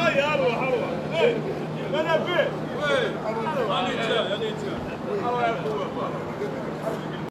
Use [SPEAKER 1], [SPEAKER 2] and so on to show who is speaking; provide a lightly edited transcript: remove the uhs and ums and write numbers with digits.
[SPEAKER 1] يا اروح انا فين؟ وين؟ انا جاي انا جاي. الله يا اخوي.